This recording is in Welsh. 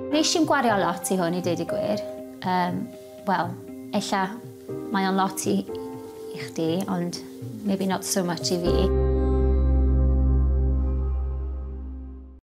Nes i'n gwario lot i hwn i dweud y gwir. Wel, ella mae o'n lot i chdi, ond maybe not so much i fi.